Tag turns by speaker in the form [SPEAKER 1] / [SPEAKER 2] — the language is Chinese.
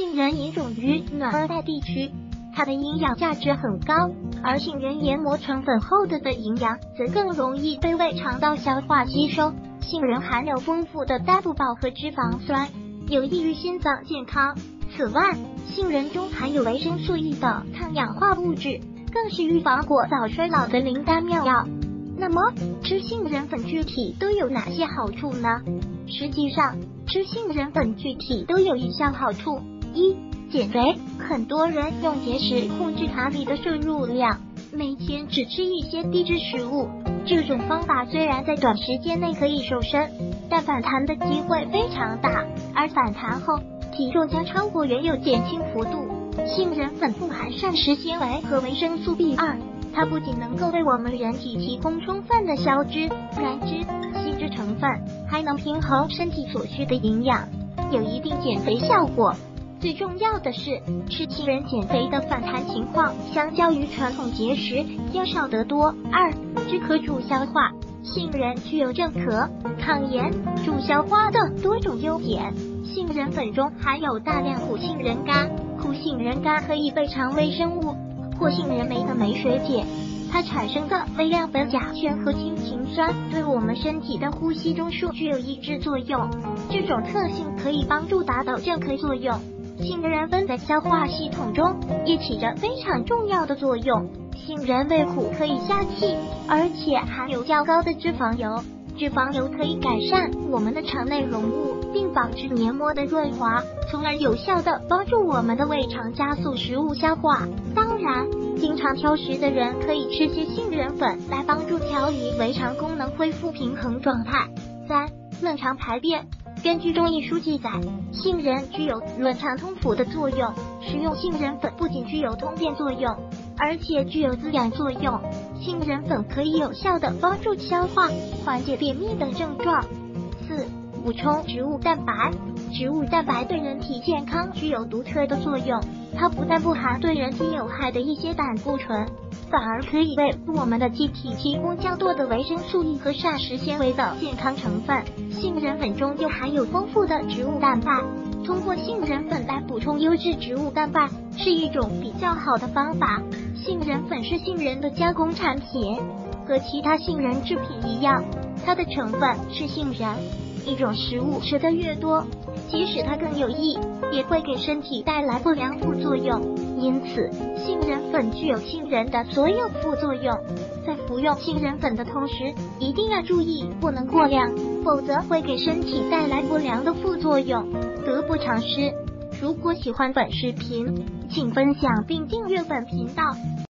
[SPEAKER 1] 杏仁引种于暖热带地区，它的营养价值很高，而杏仁研磨成粉后的营养则更容易被胃肠道消化吸收。杏仁含有丰富的单不饱和脂肪酸，有益于心脏健康。此外，杏仁中含有维生素 E 等抗氧化物质，更是预防过早衰老的灵丹妙药。那么，吃杏仁粉具体都有哪些好处呢？实际上，吃杏仁粉具体都有一项好处：一、减肥。很多人用节食控制卡里的摄入量，每天只吃一些低脂食物。这种方法虽然在短时间内可以瘦身，但反弹的机会非常大，而反弹后体重将超过原有减轻幅度。杏仁粉富含膳食纤维和维生素 B2， 它不仅能够为我们人体提供充分的消脂、燃脂、吸脂成分，还能平衡身体所需的营养，有一定减肥效果。最重要的是，吃杏仁减肥的反弹情况相较于传统节食要少得多。二、止咳助消化。杏仁具有镇咳、抗炎、助消化的多种优点。杏仁粉中含有大量苦杏仁苷，苦杏仁苷可以被肠微生物或杏仁酶的酶水解，它产生的微量苯甲醛和氢氰酸对我们身体的呼吸中枢具有抑制作用，这种特性可以帮助达到镇咳作用。杏仁粉在消化系统中也起着非常重要的作用。杏仁味苦可以下气，而且含有较高的脂肪油，脂肪油可以改善我们的肠内容物，并保持黏膜的润滑，从而有效地帮助我们的胃肠加速食物消化。当然，经常挑食的人可以吃些杏仁粉来帮助调理胃肠功能，恢复平衡状态。三、润肠排便。根据中医书记载，杏仁具有润肠通腑的作用。食用杏仁粉不仅具有通便作用，而且具有滋养作用。杏仁粉可以有效地帮助消化，缓解便秘等症状。四、补充植物蛋白。植物蛋白对人体健康具有独特的作用，它不但不含对人体有害的一些胆固醇，反而可以为我们的机体提供较多的维生素 E 和膳食纤维等健康成分。杏仁粉中又含有丰富的植物蛋白，通过杏仁粉来补充优质植物蛋白是一种比较好的方法。杏仁粉是杏仁的加工产品，和其他杏仁制品一样，它的成分是杏仁。一种食物吃得越多，即使它更有益，也会给身体带来不良副作用。因此，杏仁粉具有杏仁的所有副作用。在服用杏仁粉的同时，一定要注意不能过量，否则会给身体带来不良的副作用，得不偿失。如果喜欢本视频，请分享并订阅本频道。